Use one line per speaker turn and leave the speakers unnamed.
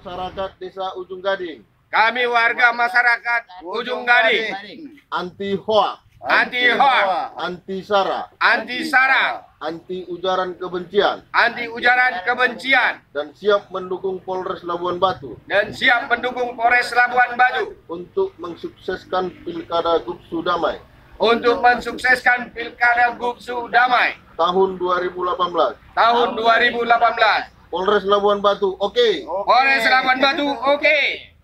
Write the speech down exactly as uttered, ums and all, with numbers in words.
masyarakat Desa Ujung Gading.
Kami warga masyarakat Ujung Gading.
Anti hoak,
Anti hoak,
anti sara,
anti sara,
anti ujaran kebencian,
anti ujaran kebencian,
dan siap mendukung Polres Labuan Batu
dan siap mendukung Polres Labuan Batu
untuk mensukseskan Pilkada Gubsu Damai
untuk mensukseskan Pilkada Gubsu Damai
tahun dua ribu delapan belas.
tahun dua ribu delapan belas.
Polres Labuan Batu, oke.
Polres Labuan Batu, oke.